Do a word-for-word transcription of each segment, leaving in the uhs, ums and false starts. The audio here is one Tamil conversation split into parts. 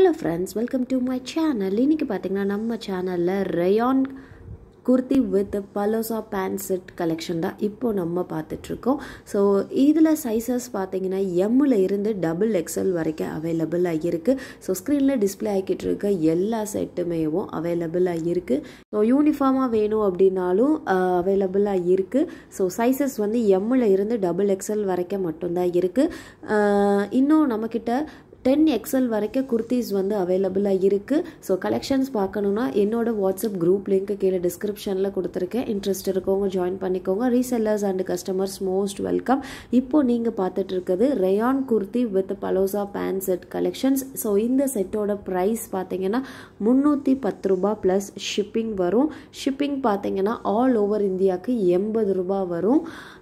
Hello friends, welcome to my channel. இன்னைக்கு பாத்தீங்கன்னா நம்ம சேனல்ல Rayon Kurthi with Palazzo Pant Set collection தான் இப்போ நம்ம பார்த்துட்டு இருக்கோம். சோ இதுல சைஸஸ் பாத்தீங்கன்னா M ல இருந்து double X L வரைக்கும் அவேலபிள் ஆயிருக்கு. சோ ஸ்கிரீன்ல டிஸ்ப்ளே ஆகிட்டு இருக்க எல்லா செட்டுமேவும் அவேலபிள் ஆயிருக்கு. சோ யூனிஃபார்மா வேணும் அப்படினாலும் அவேலபிள் ஆயிருக்கு. சோ சைஸஸ் வந்து M ல இருந்து double X L வரைக்கும் மட்டும் தான் இருக்கு. இன்னும் நம்மகிட்ட ten X L வரைக்கும் குர்தீஸ் வந்து அவேலபிளா இருக்கு. சோ கலெக்ஷன்ஸ் பார்க்கணும்னா என்னோட வாட்ஸ்அப் குரூப் லிங்க் கீழ டிஸ்கிரிப்ஷன்ல கொடுத்திருக்கேன். இன்ட்ரஸ்ட் இருக்கவங்க ஜாயின் பண்ணிக்கோங்க. Resellers and customers most welcome. இப்போ நீங்க பார்த்துட்டு இருக்குது Rayon Kurthi with Palazzo Pant Set collections. சோ இந்த செட்டோட பிரைஸ் பாத்தீங்கன்னா முன்னூத்தி பத்து ரூபாய் பிளஸ் ஷிப்பிங் வரும். ஷிப்பிங் பாத்தீங்கன்னா ஆல் ஓவர் இந்தியாக்கு எண்பது ரூபாய் வரும்.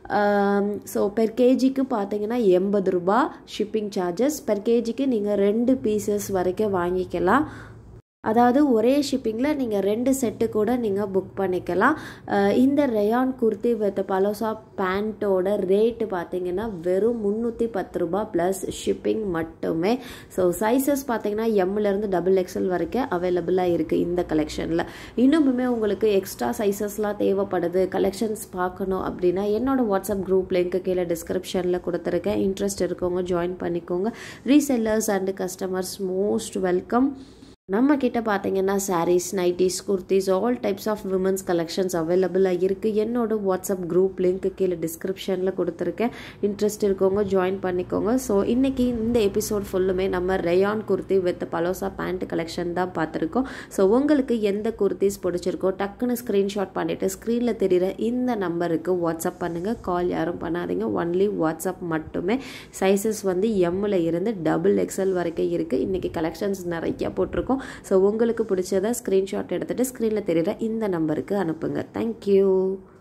சோ per kgக்கு பாத்தீங்கன்னா எண்பது ரூபாய் ஷிப்பிங் சார்ஜஸ். per kgக்கு நீங்க ரெண்டு பீசஸ் வரைக்கும் வாங்கிக்கலாம். அதாவது ஒரே ஷிப்பிங்ல நீங்க ரெண்டு செட் கூட நீங்க புக் பண்ணிக்கலாம். இந்த Rayon Kurthi with Palazzo பேண்டோட ரேட் பாத்தீங்கன்னா வெறும் முன்னூத்தி பத்து ரூபாய் பிளஸ் ஷிப்பிங் மட்டுமே. சோ சைஸஸ் பாத்தீங்கன்னா M ல இருந்து double X L வரைக்கும் அவேலபிளா இருக்கு இந்த கலெக்ஷன்ல. இன்னுமே உங்களுக்கு எக்ஸ்ட்ரா சைஸஸ்லாம் தேவைப்படுது, கலெக்ஷன்ஸ் பார்க்கணும் அப்படினா என்னோட வாட்ஸ்அப் குரூப் லிங்க் கீழ டிஸ்கிரிப்ஷன்ல கொடுத்திருக்கேன். இன்ட்ரஸ்ட் இருக்கவங்க ஜாயின் பண்ணிக்கோங்க. Resellers and customers most welcome. நம்ம கிட்ட பாத்தீங்கன்னா sarees, nighties, kurtis, all types of women's collections available இருக்கு. என்னோட வாட்ஸ்அப் குரூப் லிங்க் கீழ டிஸ்கிரிப்ஷன்ல கொடுத்திருக்கேன். இன்ட்ரஸ்ட் இருக்கவங்க ஜாயின் பண்ணிக்கோங்க. சோ இன்னைக்கு இந்த எபிசோட் ஃபுல்லுமே நம்ம Rayon Kurthi with Palazzo Pant collection தான் பார்த்திருக்கோம். சோ உங்களுக்கு எந்த குர்தீஸ் பிடிச்சிருக்கோ டக்குன்னு ஸ்கிரீன்ஷாட் பண்ணிட்டு ஸ்கிரீன்ல தெரியுற இந்த நம்பருக்கு வாட்ஸ்அப் பண்ணுங்க. கால் யாரும் பண்ணாதீங்க, ஒன்லி வாட்ஸ்அப் மட்டுமே. சைஸஸ் வந்து M ல இருந்து double X L வரைக்கும் இருக்கு. இன்னைக்கு கலெக்ஷன்ஸ் நிறைய போட்டிருக்கோம். சோ உங்களுக்கு பிடிச்சத ஸ்கிரீன்ஷாட் எடுத்துட்டு ஸ்கிரீன்ல தெரியுற இந்த நம்பருக்கு அனுப்புங்க. Thank you.